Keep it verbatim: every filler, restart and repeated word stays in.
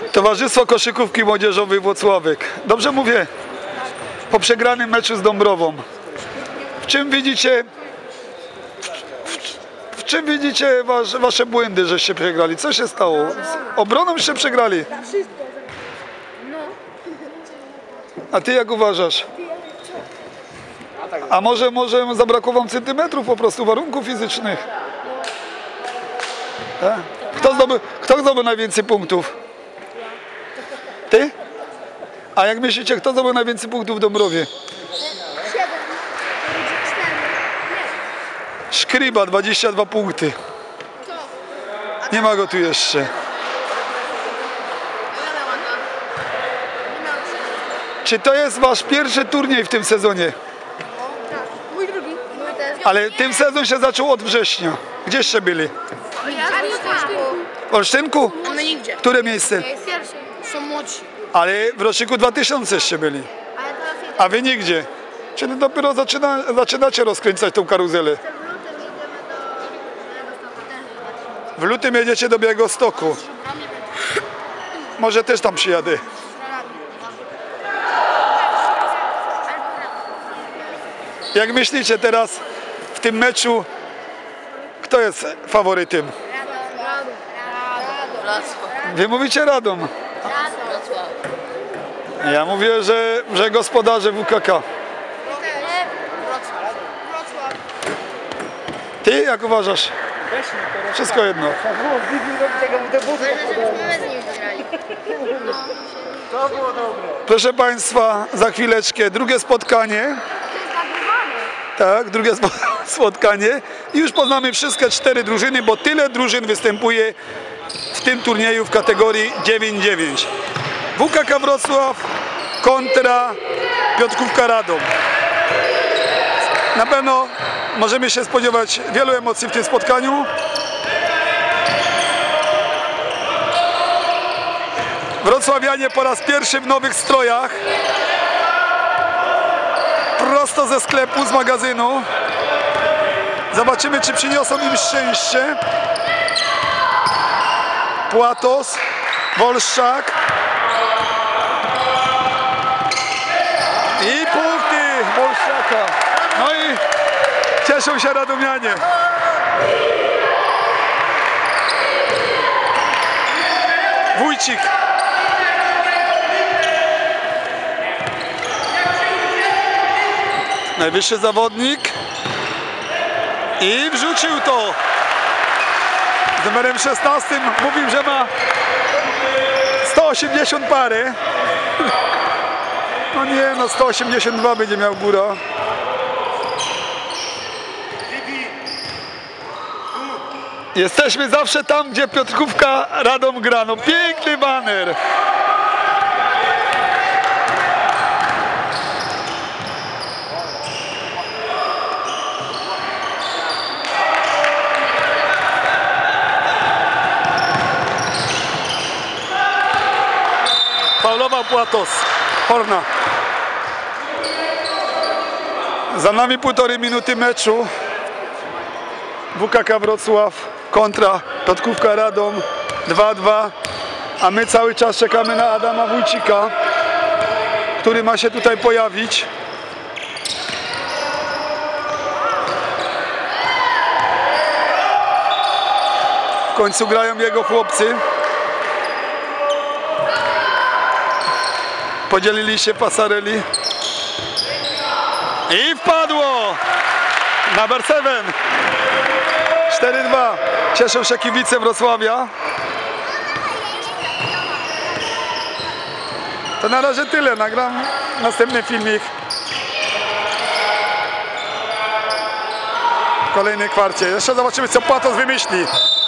Towarzystwo Koszykówki Młodzieżowej Włocławek. Dobrze mówię? Po przegranym meczu z Dąbrową. W czym widzicie, w, w czym widzicie was, wasze błędy, żeście przegrali? Co się stało? Z obroną się przegrali. A ty jak uważasz? A może, może zabrakło wam centymetrów po prostu, warunków fizycznych? Tak? Kto zdobył, kto zdobył najwięcej punktów? Ty? A jak myślicie, kto zdobył najwięcej punktów w Dąbrowie? Szkryba, dwadzieścia dwa punkty. Nie ma go tu jeszcze. Czy to jest wasz pierwszy turniej w tym sezonie? Mój drugi. Ale ten sezon się zaczął od września. Gdzieście byli? W Olsztynku? A my nigdzie. Które miejsce? Pierwszy. Są młodsi. Ale w roczniku dwa tysiąceście byli. A wy nigdzie. Czyli dopiero zaczyna, zaczynacie rozkręcać tą karuzelę. W lutym jedziecie do Białegostoku. Może też tam przyjadę. Jak myślicie teraz w tym meczu, kto jest faworytem? Wy mówicie Radom. Ja mówię, że, że gospodarze W K K. Ty jak uważasz? Wszystko jedno. Proszę Państwa, za chwileczkę drugie spotkanie. Tak, drugie spotkanie. I już poznamy wszystkie cztery drużyny, bo tyle drużyn występuje w tym turnieju w kategorii dziewięć dziewięć. W K K Wrocław kontra Piotrkówka Radom. Na pewno możemy się spodziewać wielu emocji w tym spotkaniu. Wrocławianie po raz pierwszy w nowych strojach. Prosto ze sklepu, z magazynu. Zobaczymy, czy przyniosą im szczęście. Płatos, Wolszczak. I punkty Wolszczaka. No i cieszą się radomianie. Wójcik. Najwyższy zawodnik. I wrzucił to. Z numerem szesnastym mówił, że ma sto osiemdziesiąt parę. No nie, no sto osiemdziesiąt dwa będzie miał góra. Jesteśmy zawsze tam, gdzie Piotrkówka Radom gra. No piękny baner. Paulowa Płatos, Horna. Za nami półtorej minuty meczu. W K K Wrocław kontra Piotrkówka Radom dwa dwa. A my cały czas czekamy na Adama Wójcika, który ma się tutaj pojawić. W końcu grają jego chłopcy. Podzielili się Pasarelli. I wpadło! Number seven. cztery dwa. Cieszą się kibice Wrocławia. To na razie tyle. Nagram następny filmik. W kolejnej kwarcie. Jeszcze zobaczymy, co Płatos wymyśli.